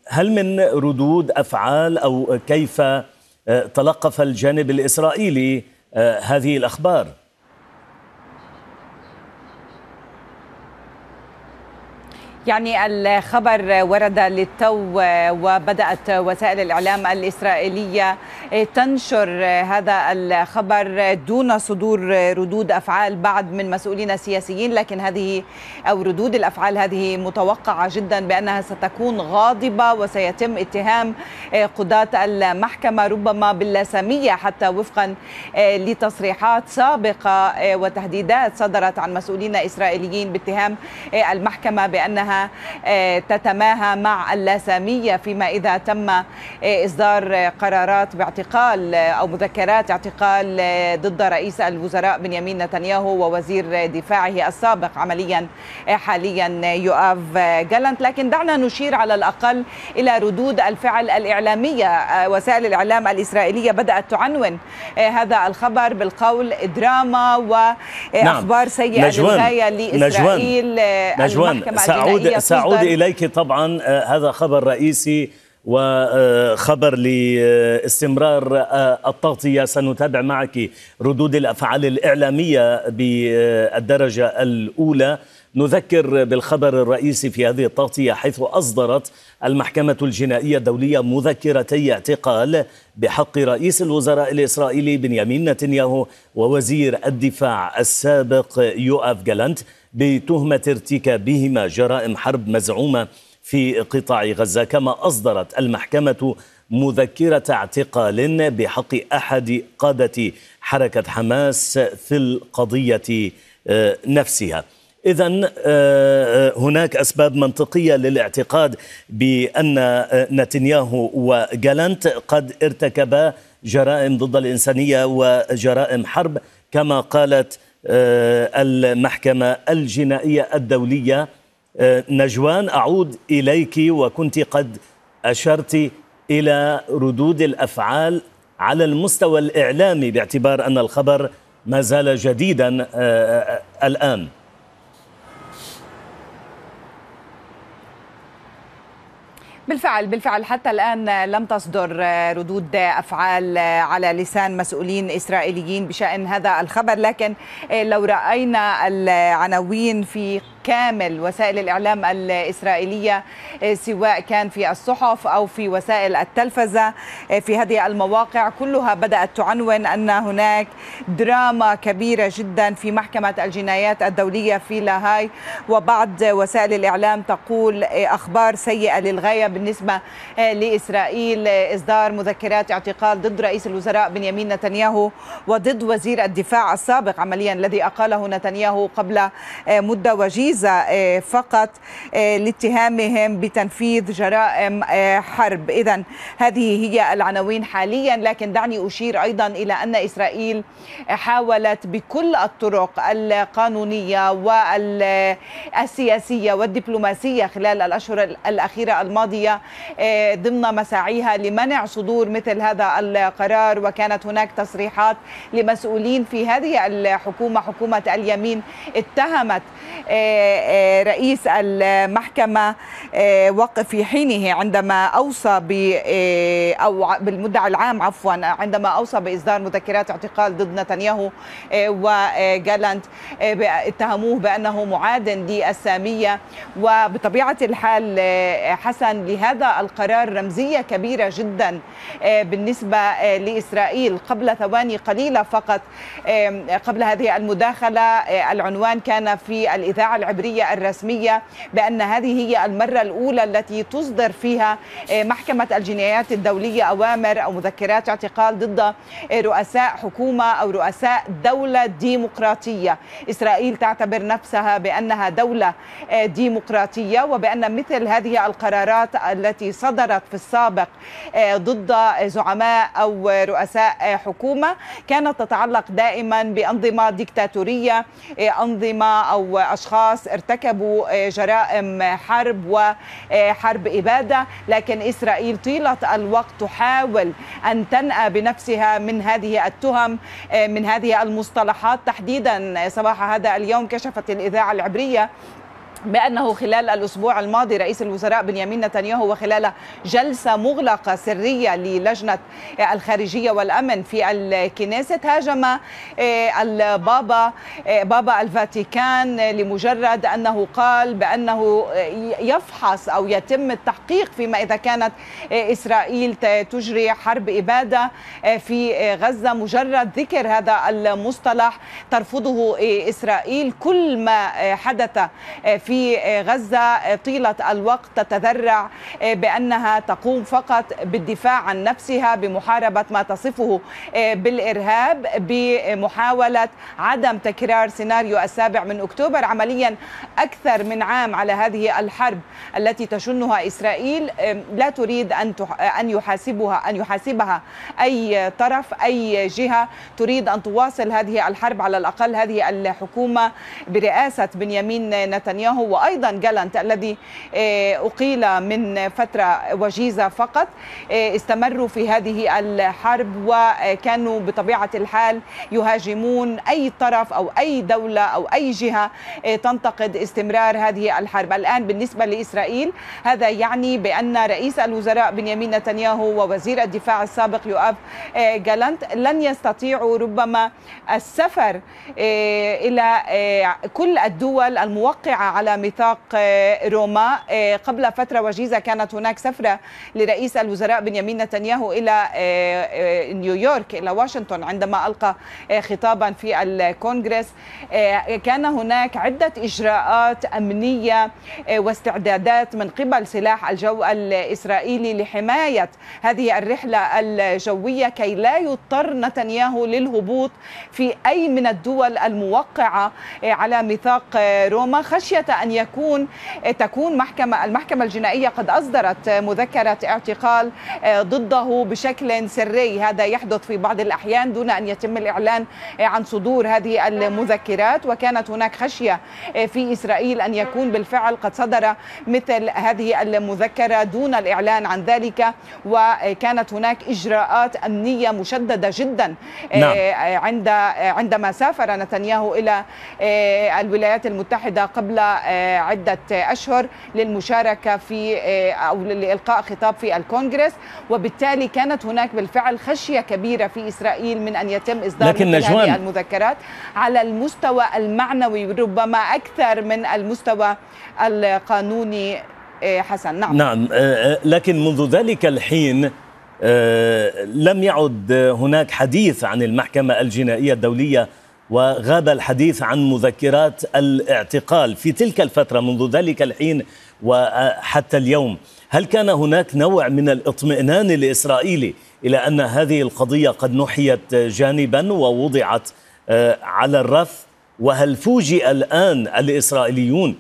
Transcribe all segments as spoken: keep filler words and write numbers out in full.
هل من ردود أفعال أو كيف تلقف الجانب الإسرائيلي هذه الأخبار؟ يعني الخبر ورد للتو وبدأت وسائل الإعلام الإسرائيلية تنشر هذا الخبر دون صدور ردود أفعال بعد من مسؤولين سياسيين، لكن هذه أو ردود الأفعال هذه متوقعة جدا بأنها ستكون غاضبة وسيتم اتهام قضاة المحكمة ربما باللاسامية، حتى وفقا لتصريحات سابقة وتهديدات صدرت عن مسؤولين إسرائيليين باتهام المحكمة بأنها تتماهى مع اللاسامية فيما إذا تم إصدار قرارات باعتقال أو مذكرات اعتقال ضد رئيس الوزراء بنيامين نتنياهو ووزير دفاعه السابق عمليا حاليا يؤاف جالانت. لكن دعنا نشير على الأقل إلى ردود الفعل الإعلامية. وسائل الإعلام الإسرائيلية بدأت تعنون هذا الخبر بالقول دراما وأخبار نعم. سيئة للغاية لإسرائيل. نجوان سأعود, سأعود إليك. طبعا هذا خبر رئيسي وخبر لاستمرار التغطية. سنتابع معك ردود الأفعال الإعلامية بالدرجة الأولى. نذكر بالخبر الرئيسي في هذه التغطية، حيث أصدرت المحكمة الجنائية الدولية مذكرتي اعتقال بحق رئيس الوزراء الإسرائيلي بنيامين نتنياهو ووزير الدفاع السابق يؤاف جالانت بتهمة ارتكابهما جرائم حرب مزعومة في قطاع غزة. كما أصدرت المحكمة مذكرة اعتقال بحق أحد قادة حركة حماس في القضية نفسها. إذن هناك أسباب منطقية للاعتقاد بأن نتنياهو وجالانت قد ارتكبا جرائم ضد الإنسانية وجرائم حرب كما قالت المحكمة الجنائية الدولية. نجوان، أعود إليك، وكنت قد أشرت إلى ردود الأفعال على المستوى الإعلامي باعتبار أن الخبر ما زال جديدا الآن. بالفعل بالفعل حتى الآن لم تصدر ردود أفعال على لسان مسؤولين إسرائيليين بشأن هذا الخبر، لكن لو رأينا العناوين في كامل وسائل الإعلام الإسرائيلية سواء كان في الصحف أو في وسائل التلفزة في هذه المواقع كلها بدأت تعنون أن هناك دراما كبيرة جدا في محكمة الجنايات الدولية في لاهاي، وبعض وسائل الإعلام تقول أخبار سيئة للغاية بالنسبة لإسرائيل، إصدار مذكرات اعتقال ضد رئيس الوزراء بنيامين نتنياهو وضد وزير الدفاع السابق عمليا الذي أقاله نتنياهو قبل مدة وجيزة فقط لاتهامهم بتنفيذ جرائم حرب. إذن هذه هي العناوين حاليا، لكن دعني أشير أيضا إلى أن إسرائيل حاولت بكل الطرق القانونية والسياسية والدبلوماسية خلال الأشهر الأخيرة الماضية ضمن مساعيها لمنع صدور مثل هذا القرار، وكانت هناك تصريحات لمسؤولين في هذه الحكومة حكومة اليمين اتهمت رئيس المحكمة وقف في حينه عندما أوصى ب أو بالمدعي العام عفوا عندما أوصى بإصدار مذكرات اعتقال ضد نتنياهو وجالانت، اتهموه بأنه معاد للسامية. وبطبيعة الحال حسن لهذا القرار رمزية كبيرة جدا بالنسبة لإسرائيل. قبل ثواني قليلة فقط قبل هذه المداخلة العنوان كان في الإذاعة العبرية الرسمية بأن هذه هي المرة الأولى التي تصدر فيها محكمة الجنايات الدولية أوامر أو مذكرات اعتقال ضد رؤساء حكومة أو رؤساء دولة ديمقراطية. إسرائيل تعتبر نفسها بأنها دولة ديمقراطية، وبأن مثل هذه القرارات التي صدرت في السابق ضد زعماء أو رؤساء حكومة كانت تتعلق دائما بأنظمة ديكتاتورية، أنظمة أو أشخاص ارتكبوا جرائم حرب وحرب إبادة. لكن إسرائيل طيلة الوقت تحاول أن تنأى بنفسها من هذه التهم، من هذه المصطلحات. تحديدا صباح هذا اليوم كشفت الإذاعة العبرية بأنه خلال الأسبوع الماضي رئيس الوزراء بنيامين نتنياهو وخلال جلسة مغلقة سرية للجنة الخارجية والأمن في الكنيست هاجم البابا بابا الفاتيكان لمجرد أنه قال بأنه يفحص أو يتم التحقيق فيما إذا كانت إسرائيل تجري حرب إبادة في غزة. مجرد ذكر هذا المصطلح ترفضه إسرائيل. كل ما حدث في غزة طيلة الوقت تتذرع بأنها تقوم فقط بالدفاع عن نفسها بمحاربة ما تصفه بالإرهاب بمحاولة عدم تكرار سيناريو السابع من أكتوبر. عمليا أكثر من عام على هذه الحرب التي تشنها إسرائيل لا تريد أن أن يحاسبها أن يحاسبها أي طرف أي جهة. تريد أن تواصل هذه الحرب على الأقل هذه الحكومة برئاسة بنيامين نتنياهو وأيضا جالنت الذي أقيل من فترة وجيزة فقط استمروا في هذه الحرب وكانوا بطبيعة الحال يهاجمون أي طرف أو أي دولة أو أي جهة تنتقد استمرار هذه الحرب. الآن بالنسبة لإسرائيل هذا يعني بأن رئيس الوزراء بنيامين نتنياهو ووزير الدفاع السابق يؤاف جالنت لن يستطيعوا ربما السفر إلى كل الدول الموقعة على ميثاق روما. قبل فترة وجيزة كانت هناك سفرة لرئيس الوزراء بنيامين نتنياهو إلى نيويورك إلى واشنطن عندما ألقى خطابا في الكونغرس. كان هناك عدة إجراءات أمنية واستعدادات من قبل سلاح الجو الإسرائيلي لحماية هذه الرحلة الجوية كي لا يضطر نتنياهو للهبوط في أي من الدول الموقعة على ميثاق روما خشية أن يكون تكون محكمة المحكمة الجنائية قد أصدرت مذكرة اعتقال ضده بشكل سري. هذا يحدث في بعض الأحيان دون أن يتم الإعلان عن صدور هذه المذكرات. وكانت هناك خشية في إسرائيل أن يكون بالفعل قد صدر مثل هذه المذكرة دون الإعلان عن ذلك. وكانت هناك إجراءات أمنية مشددة جدا نعم. عند عندما سافر نتنياهو إلى الولايات المتحدة قبل عدة أشهر للمشاركة في أو لإلقاء خطاب في الكونغرس. وبالتالي كانت هناك بالفعل خشية كبيرة في إسرائيل من أن يتم إصدار هذه المذكرات على المستوى المعنوي ربما أكثر من المستوى القانوني. حسن نعم نعم لكن منذ ذلك الحين لم يعد هناك حديث عن المحكمة الجنائية الدولية وغاب الحديث عن مذكرات الاعتقال في تلك الفترة منذ ذلك الحين وحتى اليوم. هل كان هناك نوع من الاطمئنان الإسرائيلي إلى أن هذه القضية قد نحيت جانبا ووضعت على الرف؟ وهل فوجئ الآن الإسرائيليون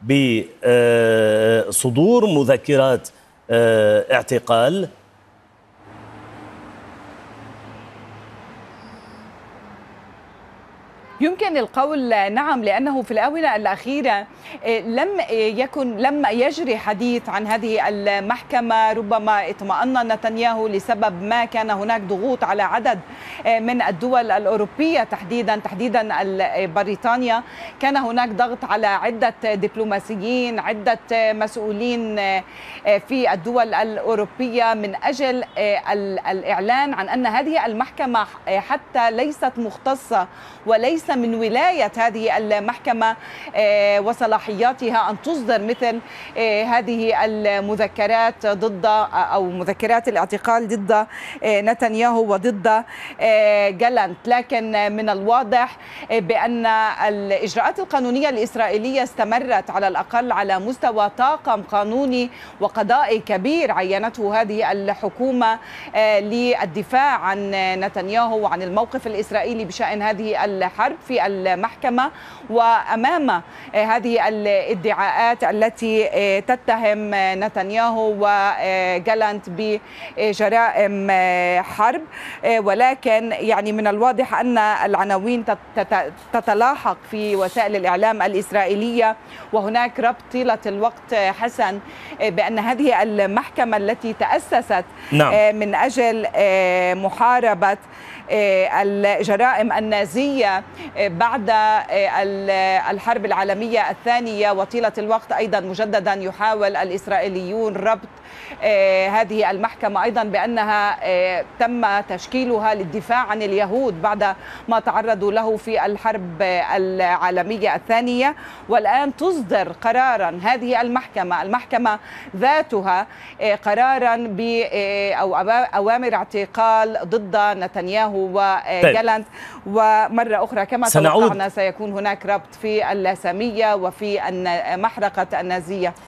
بصدور مذكرات اعتقال؟ يمكن القول نعم، لأنه في الآونة الأخيرة لم يكن لم يجري حديث عن هذه المحكمة. ربما اطمأن نتنياهو لسبب ما، كان هناك ضغوط على عدد من الدول الأوروبية تحديدا تحديدا بريطانيا، كان هناك ضغط على عدة دبلوماسيين عدة مسؤولين في الدول الأوروبية من أجل الإعلان عن أن هذه المحكمة حتى ليست مختصة وليس من ولاية هذه المحكمة وصلاحياتها أن تصدر مثل هذه المذكرات ضد أو مذكرات الاعتقال ضد نتنياهو وضد جالنت. لكن من الواضح بأن الإجراءات القانونية الإسرائيلية استمرت على الأقل على مستوى طاقم قانوني وقضائي كبير عينته هذه الحكومة للدفاع عن نتنياهو وعن الموقف الإسرائيلي بشأن هذه الحرب في المحكمة. وأمام هذه الادعاءات التي تتهم نتنياهو وجالنت بجرائم حرب، ولكن يعني من الواضح أن العناوين تتلاحق في وسائل الإعلام الإسرائيلية، وهناك ربط طيلة الوقت حسن بأن هذه المحكمة التي تأسست نعم. من أجل محاربة الجرائم النازية بعد الحرب العالمية الثانية، وطيلة الوقت أيضا مجددا يحاول الإسرائيليون ربط هذه المحكمة أيضا بأنها تم تشكيلها للدفاع عن اليهود بعد ما تعرضوا له في الحرب العالمية الثانية، والآن تصدر قرارا هذه المحكمة المحكمة ذاتها قرارا ب أو أوامر اعتقال ضد نتنياهو وجالنت. ومرة أخرى كما توقعنا سيكون هناك ربط في اللاسامية وفي محرقة النازية.